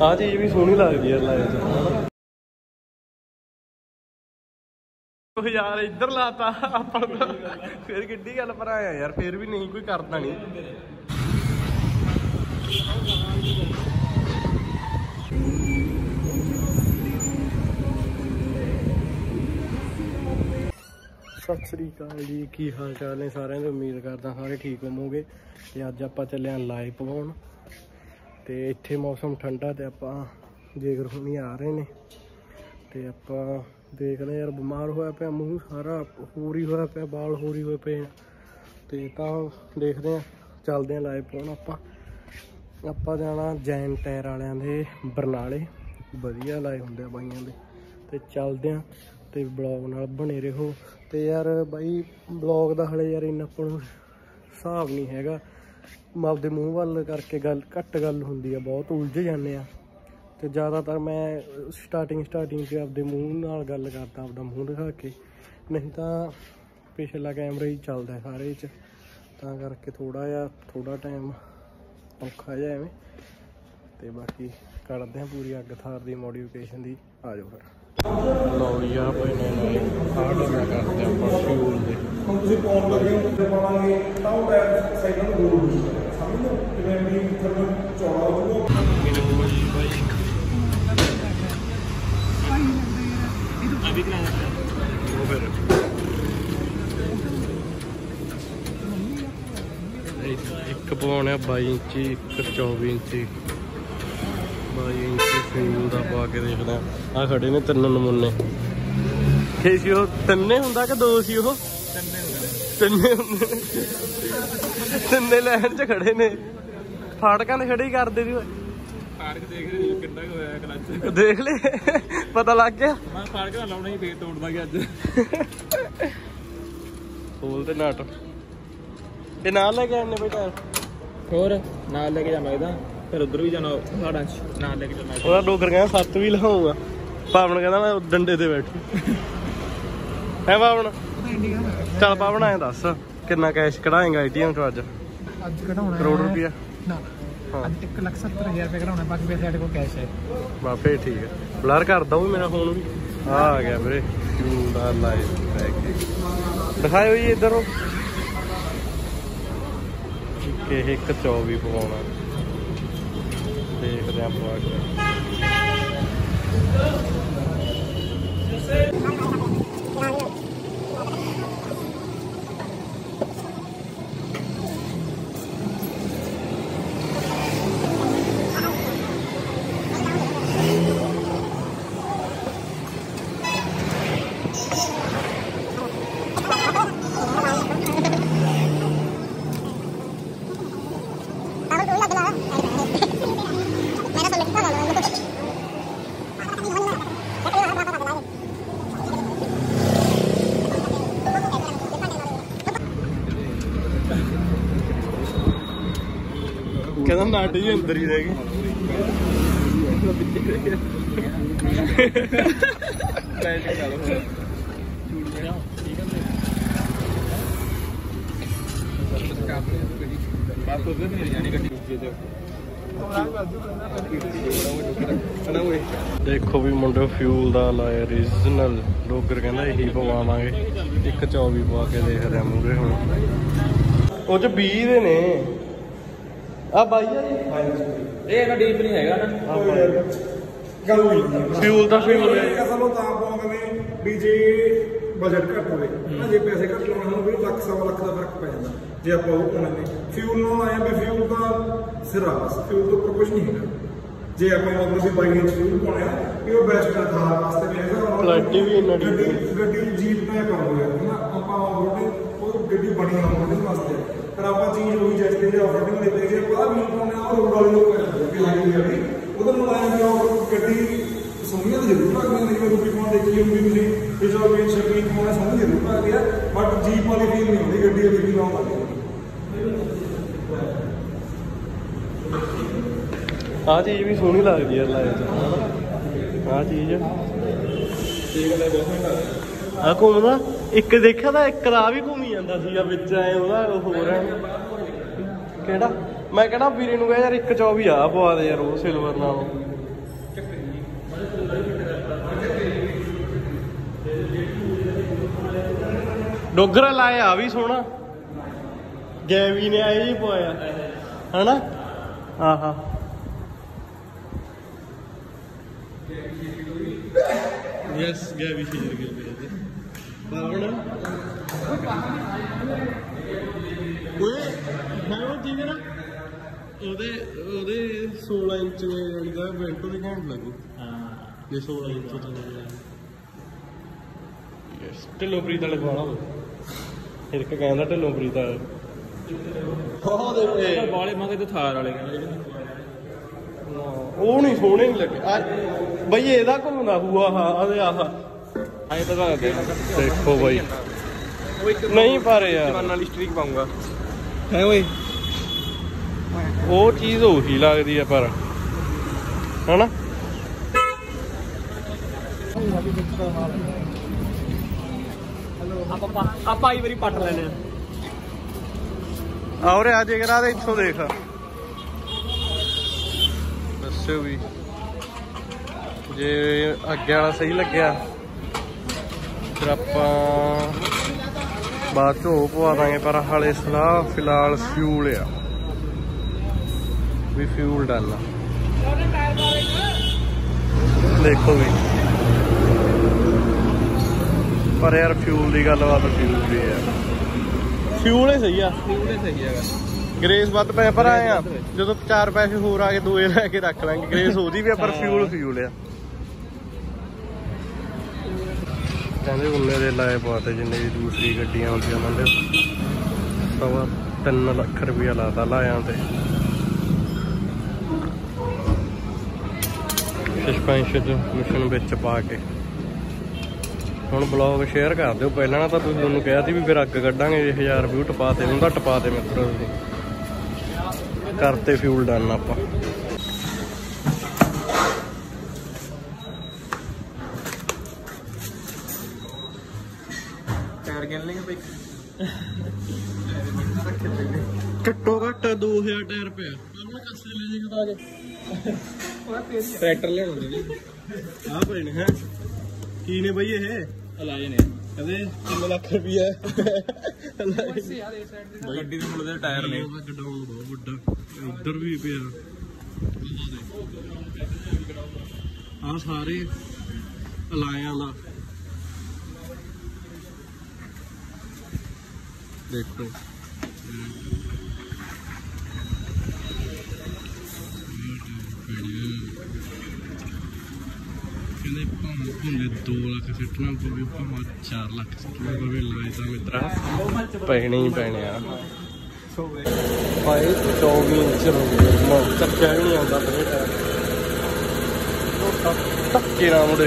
ਆ ਚੀਜ਼ ਵੀ ਸੋਹਣੀ ਲੱਗਦੀ ਯਾਰ ਲਾਈਵ 'ਚ। ਯਾਰ ਇੱਧਰ ਲਾਤਾ ਆਪਾਂ ਫਿਰ ਕਿੱਡੀ ਗੱਲ ਪਰ ਆਇਆ ਯਾਰ, ਫਿਰ ਵੀ ਨਹੀਂ ਕੋਈ ਕਰਦਾ ਨਹੀਂ। ਸਤਿ ਸ੍ਰੀ ਅਕਾਲ ਜੀ, ਕੀ ਹਾਲ ਚਾਲ ਨੇ ਸਾਰਿਆਂ ਦੇ। ਉਮੀਦ ਕਰਦਾ ਸਾਰੇ ਠੀਕ ਹੋਵੋਗੇ। ਤੇ ਅੱਜ ਆਪਾਂ ਚੱਲੇ ਆਂ ਲਾਈਵ ਪਵਾਉਣ ਤੇ ਇੱਥੇ ਮੌਸਮ ਠੰਡਾ ਤੇ ਆਪਾਂ ਜੇਕਰ ਹੁਣੀ ਆ ਰਹੇ ਨੇ ਤੇ ਆਪਾਂ ਦੇਖਦੇ ਯਾਰ। ਬਿਮਾਰ ਹੋਇਆ ਪਿਆ, ਮੂੰਹ ਸਾਰਾ ਹੋਰ ਹੀ ਹੋਇਆ ਪਿਆ, ਬਾਲ ਹੋਰ ਹੀ ਹੋਏ ਪਏ ਤੇ ਤਾਂ ਦੇਖਦੇ ਆਂ, ਚੱਲਦੇ ਆਂ ਲਾਈਵ ਪਾਉਣ। ਆਪਾਂ ਜਾਣਾ ਜੈਨ ਟਾਇਰ ਵਾਲਿਆਂ ਦੇ ਬਰਨਾਲੇ, ਵਧੀਆ ਲਾਈਵ ਹੁੰਦੇ ਆ ਬਾਈਆਂ ਦੇ। ਤੇ ਚੱਲਦੇ ਆਂ ਤੇ ਬਲੌਗ ਨਾਲ ਬਣੇ ਰਹੋ। ਤੇ ਯਾਰ ਬਾਈ ਬਲੌਗ ਦਾ ਹਲੇ ਯਾਰ ਇੰਨਾ ਆਪਾਂ ਨੂੰ ਹਿਸਾਬ ਨਹੀਂ ਹੈਗਾ, ਆਪਦੇ ਮੂੰਹ ਵੱਲ ਕਰਕੇ ਗੱਲ ਘੱਟ ਗੱਲ ਹੁੰਦੀ ਆ, ਬਹੁਤ ਉਲਝ ਜਾਂਦੇ ਆ। ਤੇ ਜ਼ਿਆਦਾਤਰ ਮੈਂ ਸਟਾਰਟਿੰਗ 'ਚ ਆਪਦੇ ਮੂੰਹ ਨਾਲ ਗੱਲ ਕਰਦਾ, ਆਪਦਾ ਮੂੰਹ ਦਿਖਾ ਕੇ, ਨਹੀਂ ਤਾਂ ਪਿਛਲਾ ਕੈਮਰਾ ਹੀ ਚੱਲਦਾ ਸਾਰੇ 'ਚ, ਤਾਂ ਕਰਕੇ ਥੋੜਾ ਟਾਈਮ ਔਖਾ ਜਿਹਾ ਐਵੇਂ। ਤੇ ਬਾਕੀ ਕਰਦੇ ਹਾਂ ਪੂਰੀ ਅੱਗ ਥਾਰ ਦੀ ਮੋਡੀਫਿਕੇਸ਼ਨ ਦੀ। ਆ ਜਾਓ ਫਿਰ। ਲਓ ਜੀ ਆ ਪਏ ਨੇ ਨਾਲੇ ਆਹ ਗੱਲਾਂ ਕਰਦੇ ਆਪਾਂ ਫਿਊਲ ਦੇ। ਹੁਣ ਤੁਸੀਂ ਪਾਉਣ ਲੱਗੇ ਹੋ ਪਾਵਾਂਗੇ ਤਾਂ ਉਹ ਟਾਇਰ ਸਾਈਡਾਂ ਨੂੰ ਗੋਲ ਹੋ ਜਾਊਗਾ, ਸਮਝੋ ਕਿਵੇਂ ਵੀ ਥੋੜਾ ਚੌੜਾ ਹੋਊਗਾ। ਇੱਕ ਪਵਾਉਣਾ 22 ਇੰਚੀ, ਇੱਕ 24 ਇੰਚੀ। 22 ਇੰਚੀ ਫਿਊਲ ਦਾ ਪਾ ਕੇ ਦੇਖਦਾ। ਆ ਖੜੇ ਨੇ ਤਿੰਨ ਨਮੂਨੇ। ਕੀ ਸੀ ਉਹ, ਤਿੰਨੇ ਹੁੰਦਾ ਕਿ ਦੋ ਸੀ ਉਹ? ਤਿੰਨੇ ਹੁੰਦੇ ਨੇ, ਤਿੰਨੇ ਲਾਈਨ 'ਚ ਖੜੇ ਨੇ, ਫਾਟਕਾਂ ਤੇ ਖੜੇ ਹੀ ਕਰਦੇ ਸੀ। ਫਾਟਕ ਦੇਖ ਰਹੇ ਕਿੰਨਾ ਕੁ ਹੋਇਆ ਕਲੱਚ, ਦੇਖ ਲੈ ਪਤਾ ਲੱਗ ਗਿਆ। ਮੈਂ ਫਾਟਕ ਨਾਲ ਲਾਉਣਾ ਹੀ ਫੇਰ ਤੋੜਦਾ ਗਿਆ ਅੱਜ। ਖੋਲ ਤੇ ਨਟ ਇਹ ਨਾਲ ਲੈ ਕੇ ਆਣੇ ਬਈ ਟਾਇਰ, ਹੋਰ ਨਾਲ ਲੈ ਕੇ ਜਾਣਾ ਇਹਦਾ, ਫਿਰ ਉਧਰ ਵੀ ਜਾਣਾ ਸਾਡਾ ਨਾਲ ਲੈ ਕੇ ਜਾਣਾ। ਉਹਦਾ ਡੋਗਰ ਕਹਿੰਦਾ 7 ਵੀ ਲਹਾਉਂਗਾ, ਪਾਵਨ ਕਹਿੰਦਾ ਮੈਂ ਡੰਡੇ ਤੇ ਬੈਠੀ ਹੈ। ਪਾਵਨ ਚੱਲ ਪਾਵਨ ਐਂ ਦੱਸ ਕਿੰਨਾ ਕੈਸ਼ ਕਢਾਏਗਾ ATM 'ਚੋਂ ਅੱਜ ਕਢਾਉਣਾ ਕਰੋੜ ਰੁਪਇਆ? ਨਾ ਅੱਜ 1,70,000 ਰੁਪਏ ਕਢਾਉਣਾ, ਬਾਕੀ ਪੈਸੇ ਸਾਡੇ ਕੋਲ ਕੈਸ਼ ਹੈ। ਬਾ ਫੇਰ ਠੀਕ ਹੈ, ਬਲਰ ਕਰਦਾ ਉਹ ਮੇਰਾ ਫੋਨ ਵੀ। ਆ ਗਿਆ ਵੀਰੇ ਫਿਊਲ ਦਾ ਲਾਈਵ ਲੈ ਕੇ ਦਿਖਾਇਓ ਜੀ ਇੱਧਰ। ਇਹ 1,24 ਪਵਾਉਣਾ, ਦੇਖਦੇ ਆਪਾਂ ਅੱਗੇ। ਕਹਿੰਦਾ ਨਾਟ ਜੀ ਅੰਦਰ ਹੀ ਰਹਿ ਗਈ। ਦੇਖੋ ਵੀ ਮੁੰਡੇ ਫਿਊਲ ਦਾ ਲਾਇਆ ਰੀਜਨਲ ਡੋਗਰ, ਕਹਿੰਦਾ ਇਹੀ ਪਵਾਵਾਂਗੇ। 1,24 ਪਵਾ ਕੇ ਦੇਖ ਰਿਹਾ ਮੂਹਰੇ। ਹੁਣ ਉਹ 'ਚ 20 ਦੇ ਨੇ ਆ ਬਾਈ ਆ ਜੀ। ਇਹ ਇਹਦਾ ਡੀਪ ਨਹੀਂ ਹੈਗਾ ਨਾ ਫਿਊਲ ਦਾ। ਫਿਊਲ ਅਸਲੋਂ ਤਾਂ ਪਾਉਂਦੇ ਨੇ ਵੀ ਜੇ ਬਜਟ ਘੱਟ ਹੋਵੇ ਨਾ, ਜੇ ਪੈਸੇ ਘੱਟ ਲਾਉਣੇ ਹੋਣ ਵੀ ਲੱਖ ਸਵਾ ਲੱਖ ਦਾ ਫਰਕ ਪੈ ਜਾਂਦਾ ਜੇ ਆਪਾਂ ਉਹ ਪਾਉਣੇ ਨੇ। ਫਿਊਲ ਨੂੰ ਆਇਆ ਵੀ ਫਿਊਲ ਦਾ ਸਿਰਾ, ਬਸ ਫਿਊਲ ਤੋਂ ਉੱਪਰ ਕੁਝ ਨਹੀਂ ਹੈਗਾ। ਜੇ ਆਪਾਂ ਮਤਲਬ ਅਸੀਂ 22 ਇੰਚ ਫਿਊਲ ਪਾਉਣੇ ਆ ਵੀ ਉਹ ਬੈਸਟ ਹੈ ਥਾਰ ਵਾਸਤੇ ਵੀ ਹੈਗਾ। ਕੁਆਲਿਟੀ ਵੀ ਇੰਨਾ ਗੱਡੀ ਜੀਪ ਦਾ ਕਰੋਗੇ ਨਾ ਆਪਾਂ ਉਹ ਗੱਡੀ ਬਣੀ ਹੋਣੀ ਵਾਸਤੇ, ਪਰ ਆਪਾਂ ਚੀਜ਼ ਉਹੀ ਜੈਸੇ ਜੇ ਆਫਰਡਿੰਗ ਦੇ ਦੇ ਕੇ ਬਾਹਰ ਵੀ ਪਾਉਣੇ ਆ, ਉਹ ਰੋਡ ਵਾਲੇ ਲੋਕ ਕਹਿੰਦੇ ਉਹਦੇ ਨਾਲ ਆਇਆ ਵੀ ਉਹ ਗੱਡੀ ਸੋਹਣੀਆਂ ਤਾਂ ਜ਼ਰੂਰ ਲੱਗਦੀਆਂ ਨੇ। ਰੂਪੀ ਪਾਉਣ ਦੇਖੀ ਹੁੰਦੀ ਤੁਸੀਂ ਪਿਛਲਾ ਵੀ ਸ਼ਕੀਨ ਪਾਉਣਾ ਸੋਹਣੀ ਜ਼ਰੂਰ ਲੱਗ ਗਿਆ, ਬਟ ਜੀਪ ਵਾਲੀ ਫੀਲ ਨਹੀਂ ਹੁੰਦੀ ਗੱਡੀ ਦੀ ਵੀ ਲਾਉਣ ਲੱਗ ਆ ਚੀਜ਼ ਵੀ ਸੋਹਣੀ ਲੱਗਦੀ ਯਾਰ ਲਾਈਵ 'ਚ। ਆ ਚੀਜ਼ ਆ ਘੁੰਮਦਾ ਇੱਕ ਦੇਖਿਆ ਤਾਂ ਇੱਕ ਦਾ ਵੀ ਘੁੰਮੀ ਜਾਂਦਾ ਸੀਗਾ ਵਿੱਚ ਐ ਉਹਦਾ ਹੋਰ ਐ ਕਿਹੜਾ। ਮੈਂ ਕਿਹੜਾ ਵੀਰੇ ਨੂੰ ਕਿਹਾ ਯਾਰ 1,24 ਆ ਪਵਾ ਦੇ ਯਾਰ ਉਹ ਸਿਲਵਰ ਨਾਲੋਂ। ਡੋਗਰਾ ਲਾਇਆ ਆ ਵੀ ਸੋਹਣਾ ਗੈਵੀ ਨੇ ਆਏ ਜੀ ਪਵਾਇਆ ਹਨਾ ਆਹਾ ਯੈਸ ਗੈਵੀ ਸ਼ੇਰ ਗਿਲ ਪਏ ਬਾਵਣ ਓਏ ਮੈਂ ਉਹ ਠੀਕ ਹੈ ਨਾ ਉਹਦੇ 16 ਇੰਚ ਦਾ ਵੈਂਟੋ ਦੀ ਘੈਂਟ ਲੱਗੂ ਇਹ 16 ਇੰਚ ਦਾ ਯੈਸ ਢਿੱਲੋਂ ਦਾ ਲਗਵਾਉਣਾ ਹੋਵੇ ਇੱਕ ਕਹਿੰਦਾ ਢਿੱਲੋਂ ਦਾ ਉਹ ਦੇ ਵਾਲੇ ਮੰਗੇ ਤੇ ਥਾਰ ਵਾਲੇ ਕਹਿੰਦੇ ਉਹ ਨਹੀਂ ਸੋਹਣੇ ਨਹੀਂ ਲੱਗੇ ਬਈ ਇਹਦਾ ਘੁੰਮਦਾ ਹੂਆ ਆਹ ਆਹ ਐਂ ਤਾਂ ਦੱਸਦੇ ਦੇਖੋ ਬਾਈ ਨਹੀਂ ਪਰ ਯਾਰ ਜਵਾਨ ਵਾਲੀ ਸਟ੍ਰੀਕ ਪਾਉਂਗਾ ਹੈ ਓਏ ਉਹ ਚੀਜ਼ ਉਹੀ ਲੱਗਦੀ ਆ ਪਰ ਹਨਾ ਆਪਾਂ ਆਈ ਵਾਰੀ ਪੱਟ ਲੈਣੇ ਆ ਉਰੇ ਆ ਜੇਕਰ ਆ ਇੱਥੋਂ ਦੇਖ ਦੱਸਿਓ ਵੀ ਜੇ ਅੱਗੇ ਵਾਲਾ ਸਹੀ ਲੱਗਿਆ ਫਿਰ ਆਪਾਂ ਬਾਅਦ ਚ ਉਹ ਪਵਾ ਦਾਂਗੇ ਪਰ ਹਾਲੇ ਸਲਾਹ ਫਿਲਹਾਲ ਫਿਊਲ ਆ ਵੀ ਫਿਊਲ ਡਾਲਣਾ ਦੇਖੋ ਵੀ ਪਰ ਯਾਰ ਫਿਊਲ ਦੀ ਗੱਲਬਾਤ ਫਿਊਲ ਦੀ ਆ ਫਿਊਲ ਹੀ ਸਹੀ ਆ ਹੈਗਾ ਗ੍ਰੇਸ ਵੱਧ ਪਏ ਪਰ ਆਏ ਆ ਜਦੋਂ 4 ਪੈਸੇ ਹੋਰ ਆ ਕੇ ਦੂਏ ਲੈ ਕੇ ਰੱਖ ਲਾਂਗੇ ਗ੍ਰੇਸ ਉਹਦੀ ਵੀ ਆ ਪਰ ਫਿਊਲ ਆ ਕਹਿੰਦੇ ਉਨੇ ਦੇ ਲਾਏ ਪਾਤੇ ਜਿੰਨੇ ਵੀ ਦੂਸਰੀ ਗੱਡੀਆਂ ਹੁੰਦੀਆਂ ਉਹਨਾਂ ਦੇ 3 ਲੱਖ ਰੁਪਇਆ ਲਾਤਾ ਲਾਇਆ ਤੇ ਸਸਪੈਂਸ਼ਨ ਮਿਸ਼ਨ ਵਿੱਚ ਪਾ ਕੇ ਹੁਣ ਬਲੌਗ ਸ਼ੇਅਰ ਕਰ ਦਿਓ ਪਹਿਲਾਂ ਨਾ ਤਾਂ ਤੁਸੀਂ ਤੁਹਾਨੂੰ ਕਿਹਾ ਸੀ ਵੀ ਫਿਰ ਅੱਗ ਕੱਢਾਂਗੇ ਜੇ 1000 ਵਿਊ ਟਪਾ ਤੇ ਹੁੰਦਾ ਟਪਾ ਤੇ ਮਿੱਤਰੋ ਤੁਸੀਂ ਕਰਤੇ ਫਿਊਲ ਡਨ ਆਪਾਂ ਟਾਇਰ ਗਿਣ ਲੈਂਗੇ ਬਈ ਘੱਟੋ ਘੱਟ 2000 ਟਾਇਰ ਪਿਆ ਆਪਣੇ ਕੱਸੇ ਲੈ ਜੀ ਕਦਾ ਕੇ ਟਰੈਕਟਰ ਲਿਆਉਣਾ ਜੀ ਆ ਪਏ ਨੇ ਹੈ ਕੀ ਨੇ ਬਈ ਇਹ ਅਲਾਏ ਨੇ ਕਹਿੰਦੇ 3 ਲੱਖ ਰੁਪਇਆ ਗੱਡੀ ਦੇ ਮੁੱਲ ਦੇ ਟਾਇਰ ਨੇ ਗਡਾਊਨ ਬਹੁਤ ਵੱਡਾ ਉੱਧਰ ਵੀ ਪਿਆ ਆ ਸਾਰੇ ਅਲਾਇਆਂ ਦਾ ਦੇਖੋ ਕਹਿੰਦੇ ਭਾਵੇਂ 2 ਲੱਖ ਸਿੱਟਣਾ ਪਵੇ ਭਾਵੇਂ 4 ਲੱਖ ਸਿੱਟਣਾ ਪਵੇ ਲਾਏ ਤਾਂ ਮਿੱਤਰਾ ਪੈਣੇ ਹੀ ਪੈਣੇ ਆ ਭਾਈ 24 ਇੰਚ ਹੋ ਗਏ ਚੱਕਿਆ ਵੀ ਨਹੀਂ ਆਉਂਦਾ ਬਰੇ ਟਾਇਰ ਧੱਕੇ ਨਾਲ ਮੁੜੇ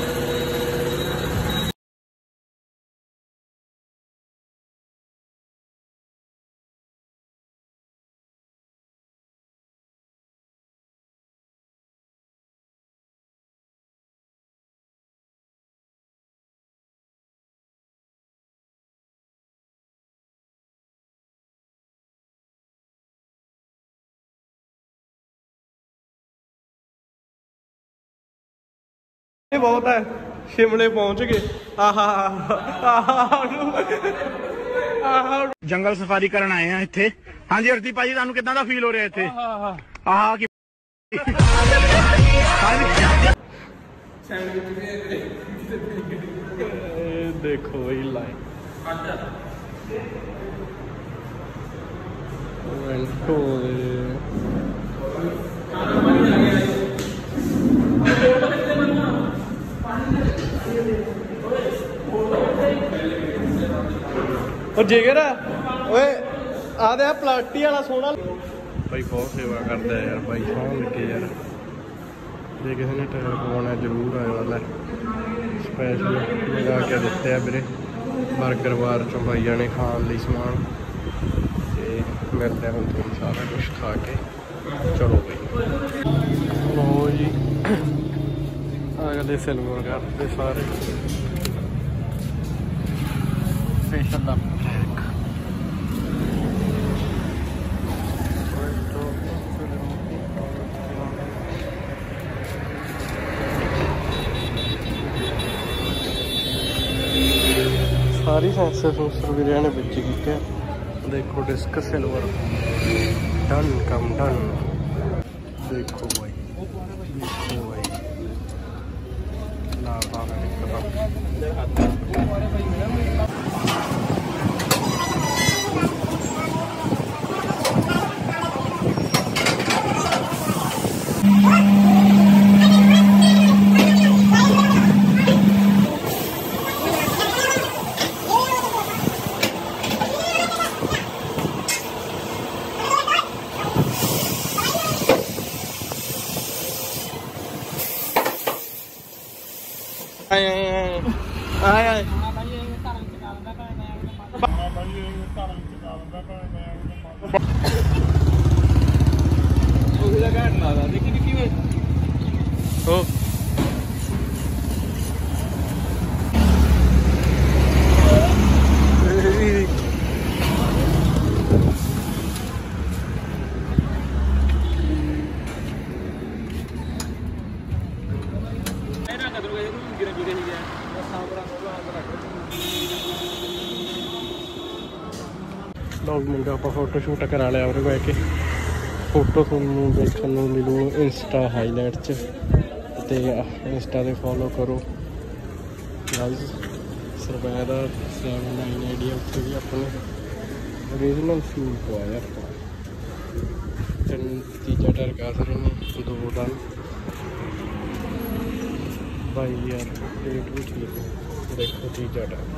ਬਹੁਤ ਹੈ ਸ਼ਿਮਲੇ ਪਹੁੰਚ ਗਏ ਜੰਗਲ ਸਫਾਰੀ ਕਰਨ ਆਏ ਆ ਇੱਥੇ ਹਾਂਜੀ ਅਰਤੀ ਭਾਜੀ ਤੁਹਾਨੂੰ ਕਿੱਦਾਂ ਦਾ ਫੀਲ ਹੋ ਰਿਹਾ ਇੱਥੇ ਆਹ ਕੀ ਦੇਖੋ ਬਈ ਲਾਈਨ ਉਹ ਜੇਕਰ ਓਏ ਆ ਦੇ ਪਲਾਸਟੀ ਵਾਲਾ ਸੋਹਣਾ ਬਾਈ ਬਹੁਤ ਸੇਵਾ ਕਰਦਾ ਯਾਰ ਬਾਈ ਸੋਹਣਾ ਲੱਗੇ ਯਾਰ ਜੇ ਕਿਸੇ ਨੇ ਟਾਇਰ ਪਵਾਉਣਾ ਜ਼ਰੂਰ ਆਇਓ ਵਾਲਾ ਸਪੈਸ਼ਲ ਲਗਾ ਕੇ ਦਿੱਤੇ ਆ ਵੀਰੇ ਬਰਗਰ ਬਾਰ ਚੋਂ ਬਾਈ ਜਾਣੇ ਖਾਣ ਲਈ ਸਮਾਨ ਤੇ ਮਿਲਦੇ ਹੁਣ ਤੁਹਾਨੂੰ ਸਾਰਾ ਕੁਝ ਖਾ ਕੇ ਚਲੋ ਬਈ ਲੋ ਜੀ ਅਗਲੇ ਫਿਲਮ ਕਰਦੇ ਸਾਰੇ ਸਟੇਸ਼ਨ ਦਾ ਸਾਰੀ ਸੈਂਸਰ ਵੀਰਿਆਂ ਨੇ ਵਿੱਚ ਕੀਤੇ। देखो डिस्क सिल्वर डन कम डन। देखो भाई ला लोग मुंडे आप फोटो शूट करा लिया और बह के फोटो थोनू देखने मिलू इंस्टा हाईलाइट च ते इंस्टा ते फॉलो करो गाइस। सरबैदा 79 आईडी उत्थे भी अपने ओरिजिनल फ्यूल पवाया तीजा टायर कर रहे हैं 2 टन भाई यार रेट भी ठीक है। देखो तीजा टायर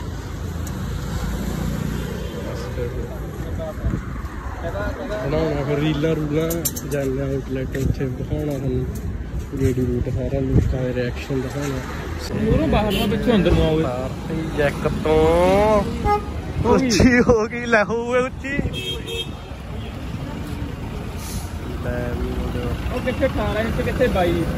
बनाना फिर रीलां रूलां जाना आउटलैट उत्थे दिखाना थोनू रेडी रूट सारा लोगों का रिएक्शन दिखाना बाहर ना पिछों अंदर ना होवे जैक तो उच्ची हो गई ले होवे उच्ची ले ओ किथे 18 इंच किथे 22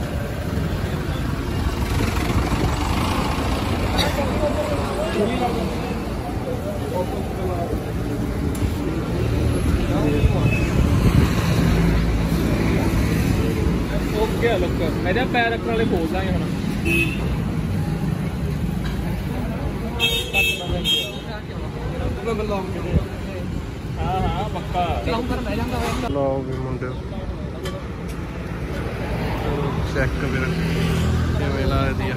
ओके लुक मेरे पैर रखने वाले खोल लांगे हम। हाँ हाँ पक्का लो भी मुंडे चेक फिर किवें ला दिया।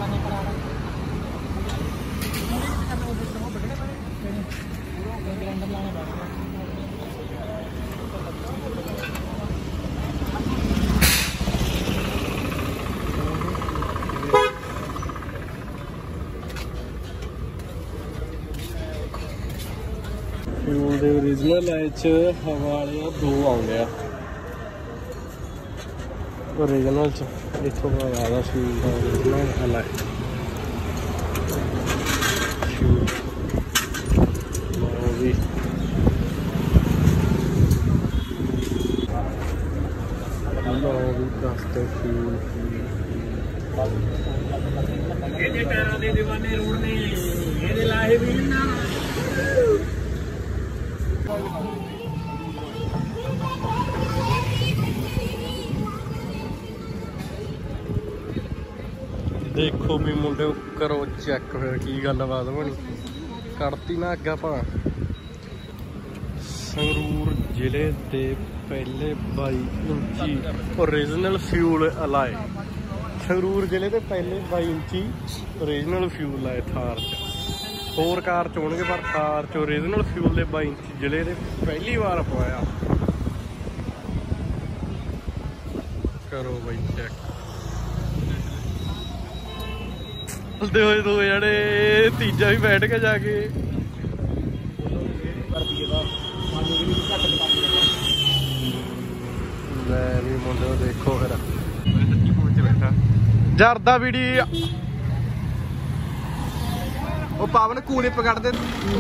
फ्यूल के ओरिजिनल हवा वाले 2 आने ओरिजिनल इतों ज़्यादा फ्यूल का ओरिजिनल हला भी दसते फ्यूल देखो भी मुंडे करो चेक फिर की गलबात बनी कड़ती ना अग्गा भा संगरूर जिले के पहले 22 इंची ओरिजिनल फ्यूल अलाए। संगरूर जिले के पहले 22 इंची ओरिजिनल फ्यूल लाए थार च होर कार च होणगे पर थार च ओरिजिनल फ्यूल के 22 इंची जिले के पहली बार पवाया। करो बई चेक चलते हुए 2 जने तीजा भी बैठ के जाके मुंडे देखो फिर जरदा बीड़ी पावन कूड़े पकड़ते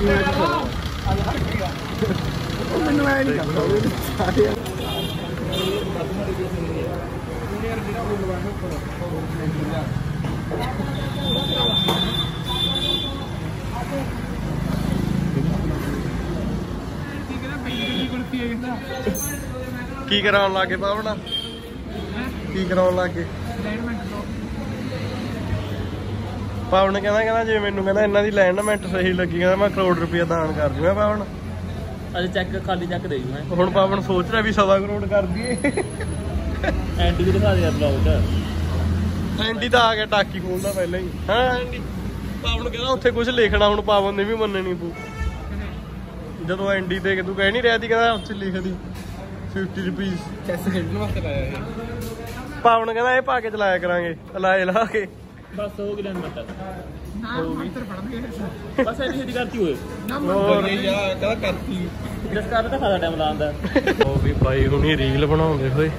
की कराउन लागे पावना की कराउन लागे ਪਾਵਨ ਕਹਿੰਦਾ ਜੇ ਮੈਨੂੰ ਕਹਿੰਦਾ ਇਹਨਾਂ ਦੀ ਅਲਾਈਨਮੈਂਟ ਸਹੀ ਲੱਗੀ ਕਹਿੰਦਾ ਮੈਂ ਕਰੋੜ ਰੁਪਇਆ ਦਾਨ ਕਰ ਦੂੰਗਾ ਪਾਵਨ। ਅੱਜ ਚੈੱਕ ਖਾਲੀ ਚੈੱਕ ਦੇ ਦੂੰ ਹੁਣ ਪਾਵਨ ਸੋਚ ਰਿਹਾ ਵੀ 1.25 ਕਰੋੜ ਕਰ ਦਈਏ। ਐਂਟੀ ਵੀ ਦਿਖਾ ਦੇ ਯਾਰ ਬਲੌਗ ਐਂਡੀ ਤਾਂ ਆ ਗਿਆ ਟਾਕੀ ਖੋਲਦਾ ਪਹਿਲਾਂ ਹੀ। ਹਾਂ ਐਂਡੀ ਪਾਵਨ ਕਹਿੰਦਾ ਉੱਥੇ ਕੁਝ ਲਿਖਣਾ, ਹੁਣ ਪਾਵਨ ਨੇ ਵੀ ਮੰਨਣੀ ਪਊ। ਜਦੋਂ ਐਂਡੀ ਤੇ ਤੂੰ ਕਹਿ ਨਹੀਂ ਰਿਹਾ ਸੀ ਕਹਿੰਦਾ ਉੱਥੇ ਲਿਖਦੀ 50 ਰੁਪਏ ਚੈਸ ਖੇਡਣ ਵਾਸਤੇ ਲਾਇਆ ਇਹ। ਪਾਵਨ ਕਹਿੰਦਾ ਇਹ ਪਾ ਕੇ ਚਲਾਇਆ ਕਰਾਂਗੇ ਲਾਏ ਲਾ ਕੇ। ਬਸ ਹੋ ਗਈ ਲੈਣ ਮੱਟਾ ਹੋ ਗਈ ਬਸ ਐਨੀ ਛੇਤੀ ਕਰਤੀ ਹੋਏ ਹੋਰ ਯਾਰ ਕਹਿੰਦਾ ਕਰਤੀ ਜਿਸ ਕਾਰਨ ਤਾਂ ਖਾਦਾ ਟਾਈਮ ਲਾਉਂਦਾ। ਉਹ ਵੀ ਬਾਈ ਹੁਣੀ ਰੀਲ ਬਣਾਉਂਦੇ ਹੋਏ।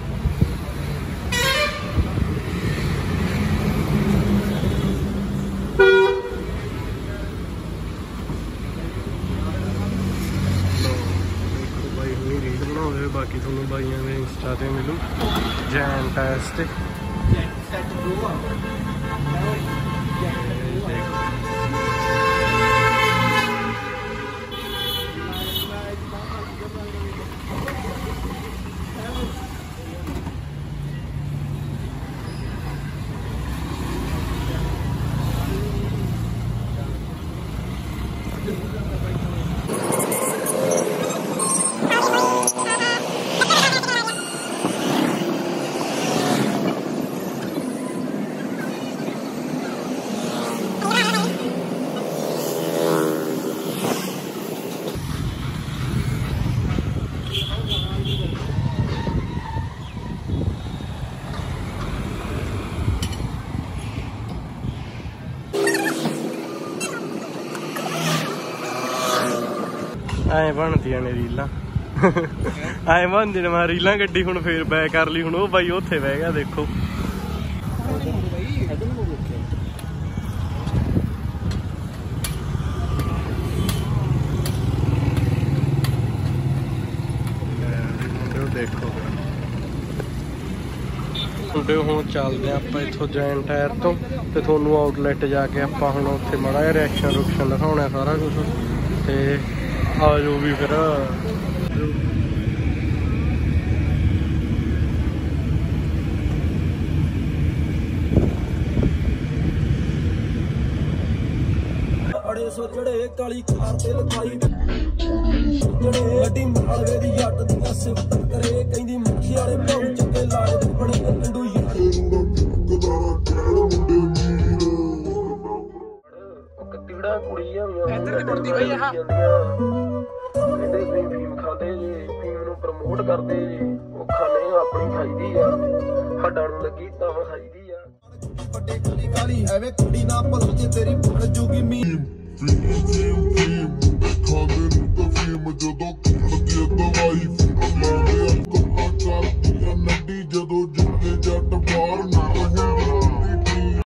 ਬਾਈ ਹੁਣੀ ਰੀਲ ਬਣਾਉਂਦੇ ਹੋਏ, ਬਾਕੀ ਤੁਹਾਨੂੰ ਬਾਈਆਂ ਦੇ ਇੰਸਟਾ ਤੇ ਮਿਲੂ ਜੈਨ ਟੈਸ ਤੇ। ਐ ਬਣਦੀਆਂ ਨੇ ਰੀਲਾਂ, ਐ ਬਣਦੀ ਨੇ। ਮੈਂ ਰੀਲਾਂ ਗੱਡੀ ਹੁਣ ਫੇਰ ਬੈਕ ਕਰ ਲਈ। ਹੁਣ ਉਹ ਬਾਈ ਉੱਥੇ ਬਹਿ ਗਿਆ ਦੇਖੋ। ਦੇਖੋ ਮੁੰਡੇ ਹੁਣ ਚੱਲਦੇ ਆਪਾਂ ਇੱਥੋਂ ਜੈਨ ਟਾਇਰ ਤੋਂ ਤੇ ਤੁਹਾਨੂੰ ਆਊਟਲੈਟ ਜਾ ਕੇ ਆਪਾਂ ਹੁਣ ਉੱਥੇ ਮਾੜਾ ਜਿਹਾ ਰਿਐਕਸ਼ਨ ਰੁਕਸ਼ਨ ਦਿਖਾਉਣਾ ਸਾਰਾ ਕੁਝ। ਤੇ ਆ ਜੋ ਵੀ ਫਿਰ ਅੜੇ ਸੋਚੜੇ ਕਾਲੀ ਕਾਰ ਤੇ ਲਖਾਈ ਜਿਹੜੇ ਅੱਡੀ ਮਾਲਵੇ ਦੀ ਜੱਟ ਦੀਆਂ ਸਿਫਤ ਕਰੇ ਕਹਿੰਦੀ ਮੁਖੀ ਵਾਲੇ ਭਾਉ ਚੱਕੇ ਲਾੜੇ ਦੇ ਬਣੀ ਕੰਡੂ ਤੀੜਾ ਕੁੜੀਆਂ ਇੱਧਰ ਤੇ ਮੁੜਦੀ ਪਈ ਆ। ਕਹਿੰਦੇ ਤੁਸੀਂ ਫੀਮ ਖਾਂਦੇ ਜੀ, ਫੀਮ ਨੂੰ ਪ੍ਰਮੋਟ ਕਰਦੇ ਜੀ। ਉਹ ਖਾਣੇ ਆਪਣੀ ਖਾਈਦੀ ਆ, ਹੱਡਾਂ ਨੂੰ ਲੱਗੀ ਤਾਂ ਖਾਈਦੀ ਆ। ਵੱਡੇ ਕਾਲੀ ਕਾਲੀ ਐਵੇਂ ਕੁੜੀ ਨਾ ਭੁੱਲ ਜੇ ਤੇਰੀ ਭੁੱਲ ਜੂਗੀ ਮੀ